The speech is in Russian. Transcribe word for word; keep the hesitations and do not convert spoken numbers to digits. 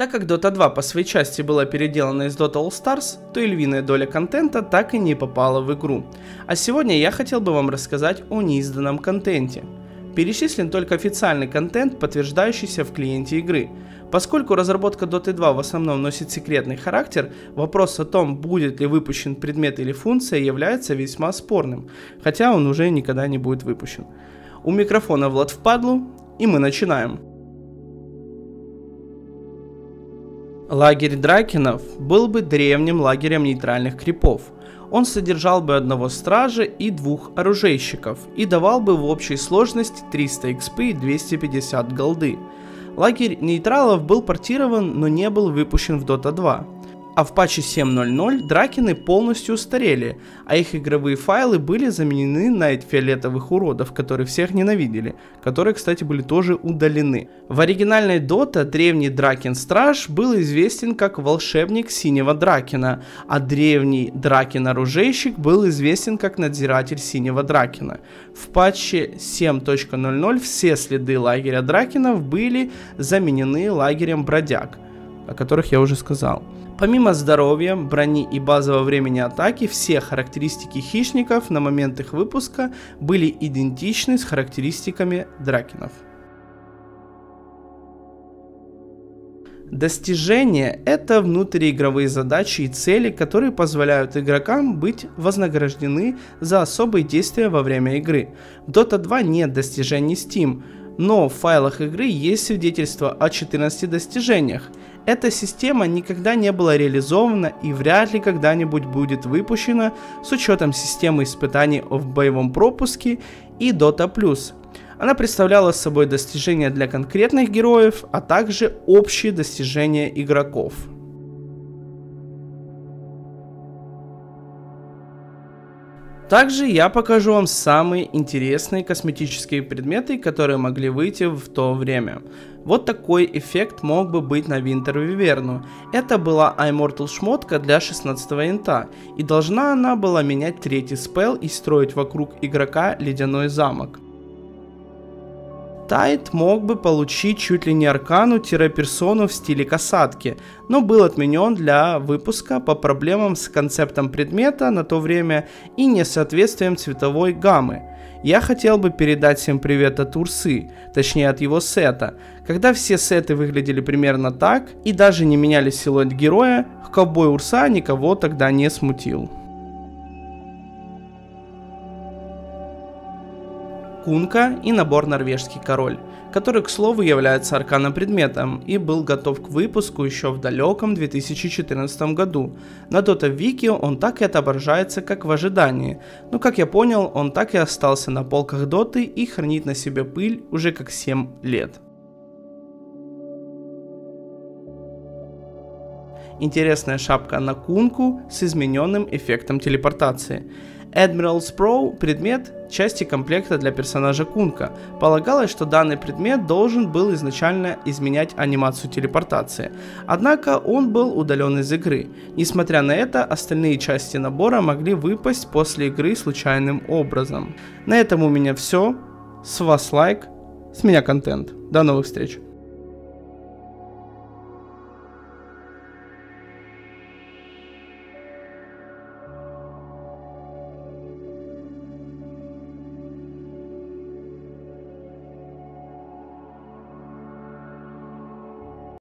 Так как Дота два по своей части была переделана из Dota All Stars, то и львиная доля контента так и не попала в игру. А сегодня я хотел бы вам рассказать о неизданном контенте. Перечислен только официальный контент, подтверждающийся в клиенте игры. Поскольку разработка Дота два в основном носит секретный характер, вопрос о том, будет ли выпущен предмет или функция, является весьма спорным, хотя он уже никогда не будет выпущен. У микрофона Влад Впадлу, и мы начинаем. Лагерь дракенов был бы древним лагерем нейтральных крипов. Он содержал бы одного стража и двух оружейщиков и давал бы в общей сложности триста экспы и двести пятьдесят голды. Лагерь нейтралов был портирован, но не был выпущен в Дота два. А в патче семь точка ноль ноль дракены полностью устарели, а их игровые файлы были заменены на фиолетовых уродов, которые всех ненавидели, которые, кстати, были тоже удалены. В оригинальной Дота древний Дракен-страж был известен как волшебник синего дракена, а древний Дракен-оружейщик был известен как надзиратель синего дракена. В патче семь точка ноль ноль все следы лагеря дракенов были заменены лагерем бродяг, о которых я уже сказал. Помимо здоровья, брони и базового времени атаки, все характеристики хищников на момент их выпуска были идентичны с характеристиками дракенов. Достижения – это внутриигровые задачи и цели, которые позволяют игрокам быть вознаграждены за особые действия во время игры. В Дота два нет достижений Steam, но в файлах игры есть свидетельство о четырнадцати достижениях. Эта система никогда не была реализована и вряд ли когда-нибудь будет выпущена с учетом системы испытаний в боевом пропуске и Дота плюс. Она представляла собой достижения для конкретных героев, а также общие достижения игроков. Также я покажу вам самые интересные косметические предметы, которые могли выйти в то время. Вот такой эффект мог бы быть на Winter Wyvern. Это была Immortal шмотка для шестнадцатого инта, и должна она была менять третий спелл и строить вокруг игрока ледяной замок. Тайт мог бы получить чуть ли не аркану-персону в стиле касатки, но был отменен для выпуска по проблемам с концептом предмета на то время и несоответствием цветовой гаммы. Я хотел бы передать всем привет от Урсы, точнее от его сета. Когда все сеты выглядели примерно так и даже не меняли силуэт героя, ковбой Урса никого тогда не смутил. Кунка и набор Норвежский король, который, к слову, является аркана-предметом и был готов к выпуску еще в далеком две тысячи четырнадцатом году. На Dota Wiki он так и отображается, как в ожидании, но, как я понял, он так и остался на полках Доты и хранит на себе пыль уже как семь лет. Интересная шапка на Кунку с измененным эффектом телепортации. Admiral's Pro – предмет части комплекта для персонажа Кунка. Полагалось, что данный предмет должен был изначально изменять анимацию телепортации, однако он был удален из игры. Несмотря на это, остальные части набора могли выпасть после игры случайным образом. На этом у меня все. С вас лайк, с меня контент. До новых встреч!